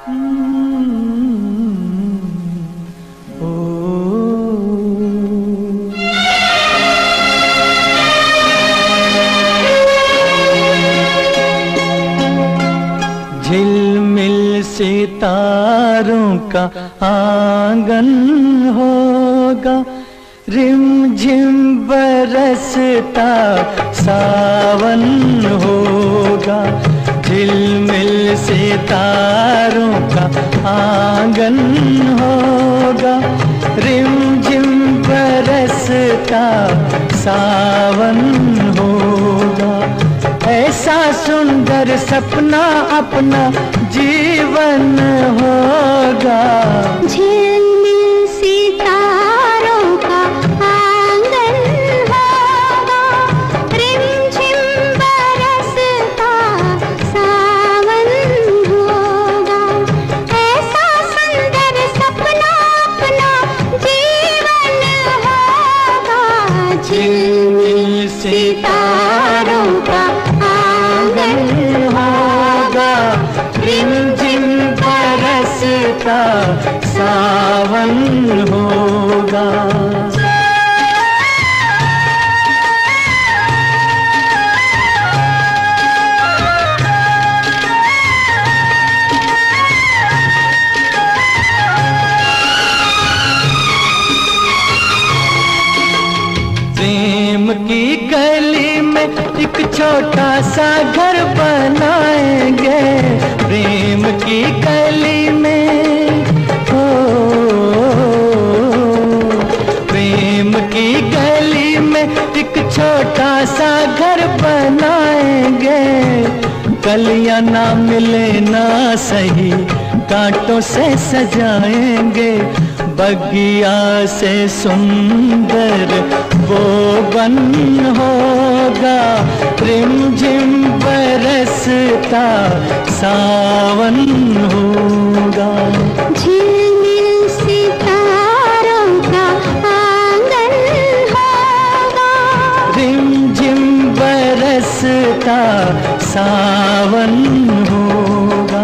झिलमिल सितारों का आंगन होगा, रिमझिम बरसता सावन होगा। झिलमिल सितारों का आंगन होगा, रिमझिम बरसता सावन होगा। ऐसा सुंदर सपना अपना जीवन होगा। झिलमिल सितारों का आंगन होगा, रिमझिम बरसता सावन होगा। ऐसा सुंदर सपना अपना जीवन होगा। झिलमिल सितारों का आंगन होगा, रिमझिम बरसता सावन होगा। प्रेम की गली में एक छोटा सा घर बनाएंगे। प्रेम की गली में हो, प्रेम की गली में एक छोटा सा घर बनाएंगे। कलियां ना मिले ना सही, कांटों से सजाएंगे। बगिया से सुंदर वो बन होगा, रिमझिम बरसता सावन होगा। झिलमिल सितारों का आंगन होगा, रिमझिम बरसता सावन होगा।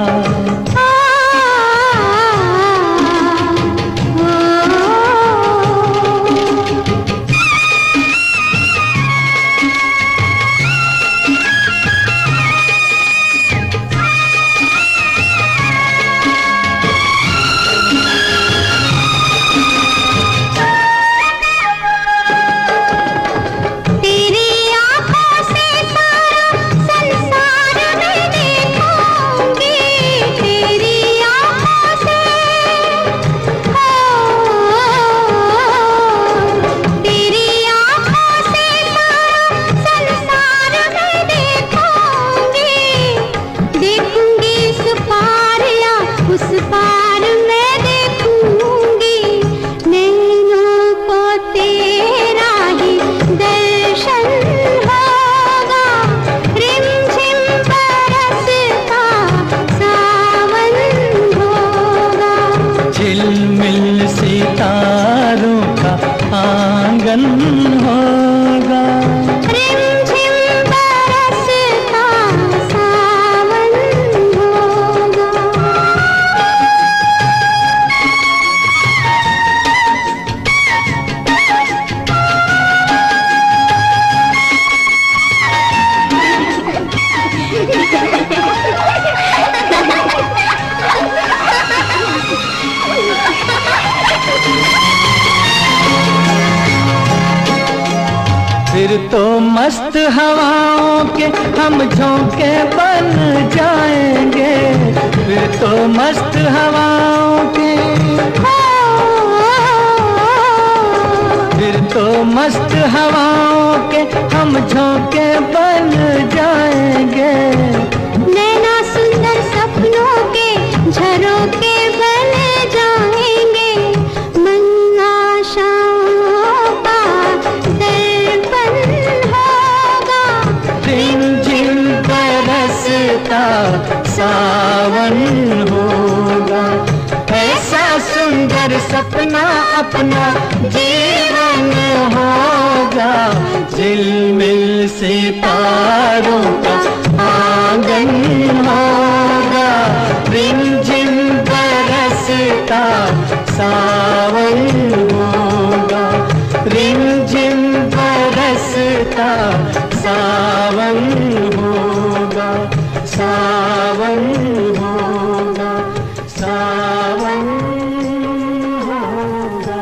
झिलमिल सितारों का आंगन होगा, रिमझिम बरसता सावन होगा। फिर तो मस्त हवाओं के हम झोंके बन जाएंगे। फिर तो मस्त हवाओं के, फिर तो मस्त हवाओं के हम झोंके बन जाएंगे। नैना सुंदर सपनों के झरोखे बन जाएंगे। मन आशाओं का दर्पण होगा, रिमझिम बरसता सावन होगा। ऐसा सुंदर सपना अपना जीवन होगा। झिलमिल सितारों का आंगन होगा, रिमझिम सावन होगा, रिमझिम बरसता सावन होगा, सावन होगा, सावन होगा।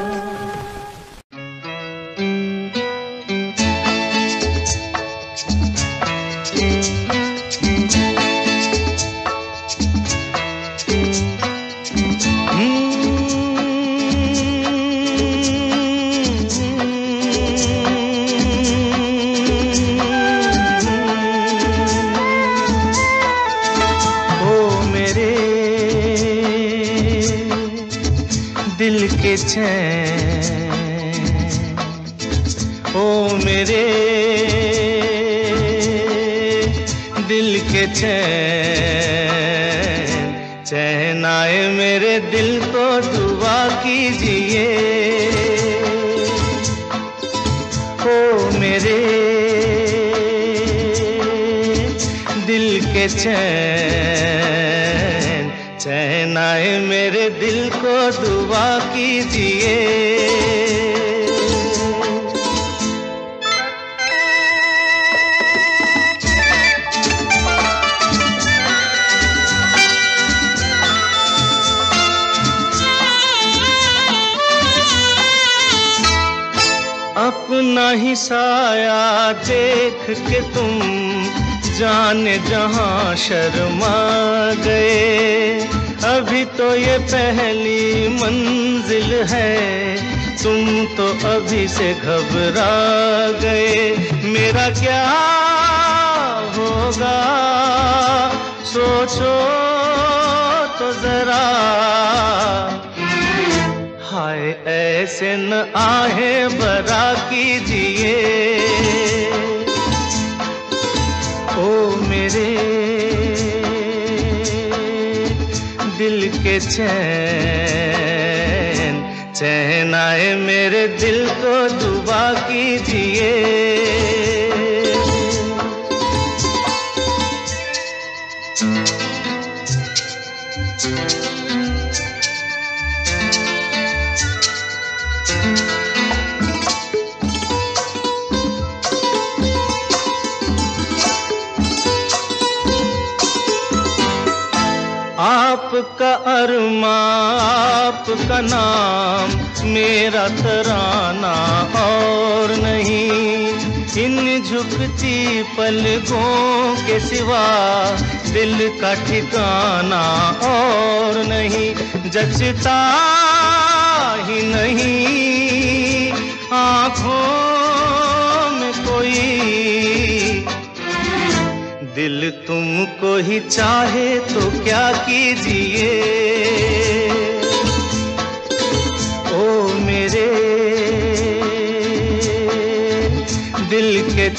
दिल के चैन, ओ मेरे दिल के चैन, चैन आए मेरे दिल को दुआ कीजिए। ओ मेरे दिल के चैन, चैन आए मेरे दिल को दुआ कीजिए। अपना ही साया देख के तुम जाने जहां शर्मा गए। अभी तो ये पहली मंजिल है, तुम तो अभी से घबरा गए। मेरा क्या होगा सोचो तो जरा, हाय ऐसे न आहे बरा कीजिए। ओ मेरे दिल के चैन, चैन आए मेरे दिल को दुआ कीजिए। आपका अरमा आपका नाम मेरा तराना और नहीं। इन झुकती पलकों के सिवा दिल का ठिकाना और नहीं। जचता ही नहीं आँखों में कोई, दिल तुमको ही चाहे तो क्या कीजिए। ओ मेरे दिल के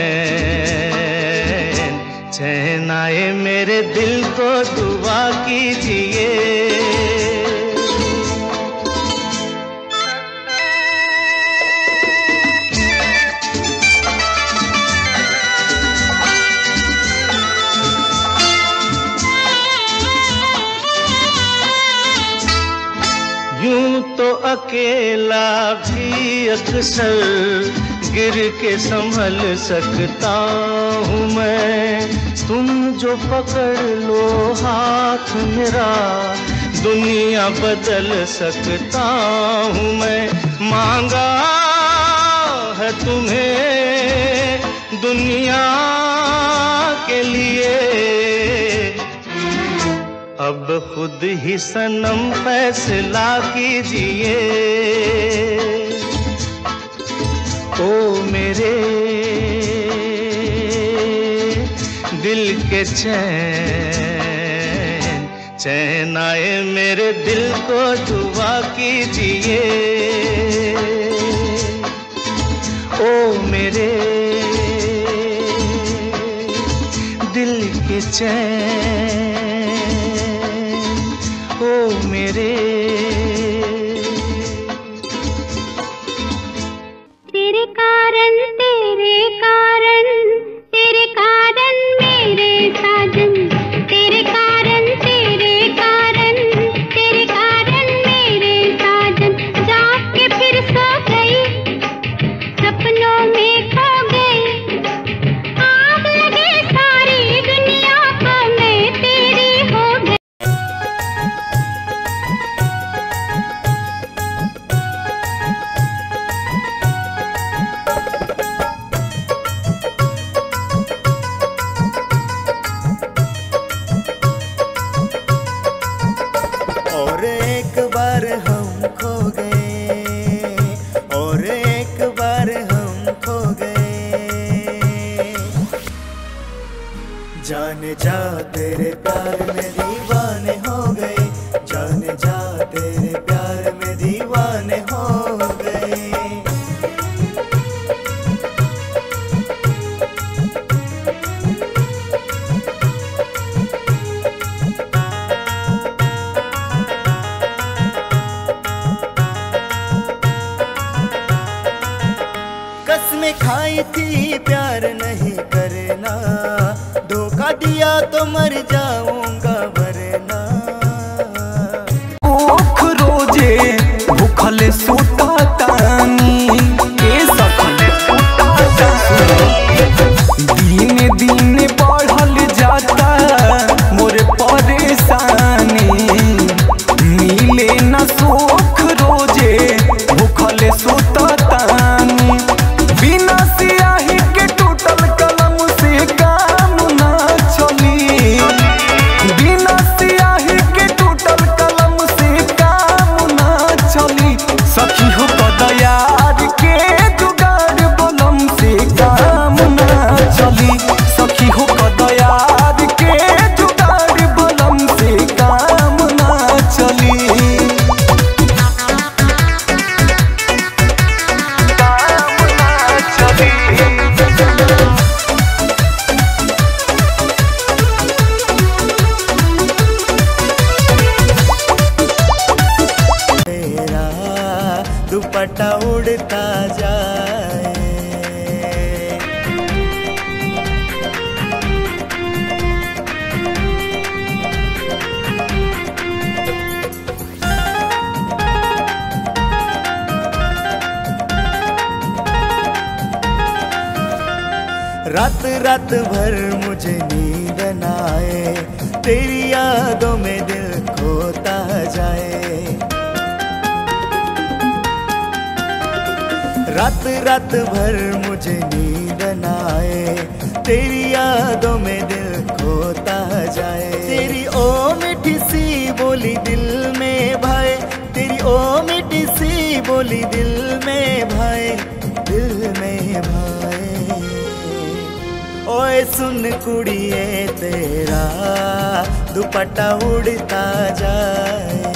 चैन, चैन आए मेरे दिल को दुआ कीजिए। यूं तो अकेला भी अक्सर गिर के संभल सकता हूँ मैं। तुम जो पकड़ लो हाथ मेरा दुनिया बदल सकता हूँ मैं। मांगा है तुम्हें दुनिया के लिए, अब खुद ही सनम फैसला कीजिए। ओ मेरे दिल के चैन, चैन आए मेरे दिल को दुआ कीजिए। ओ मेरे दिल के चैन, ओ मेरे तेरे कारण मेरे साजन, तेरे कारण मेरे आई थी प्यार नहीं करना, धोखा दिया तो मर जाऊंगा वरना। भूख रोजे भूखल सुता तानी के सखल दिन दिन बढ़ल जाता मोर परेशानी, मिले न सुख रोजे भूखल सुता तानी। बिना सियाही के टूटल कलम से काम ना चली, बिना सियाही के टूटल कलम से काम ना चली। सखी हो कदयार के जुगाड़ बलम से काम ना चली, सखी हो कदयार के जुगाड़ बलम से काम ना चली। तेरा दुपट्टा उड़ता जाए, रात रात भर मुझे नींद न आए, तेरी यादों में दिल खोता जाए। रात रात भर मुझे नींद न आए, तेरी यादों में दिल खोता जाए। तेरी ओ मीठी सी बोली दिल में भाए, तेरी ओ मीठी सी बोली दिल में भाए, दिल में भाए। ओए सुन कुड़िए तेरा दुपट्टा उड़ता जाए।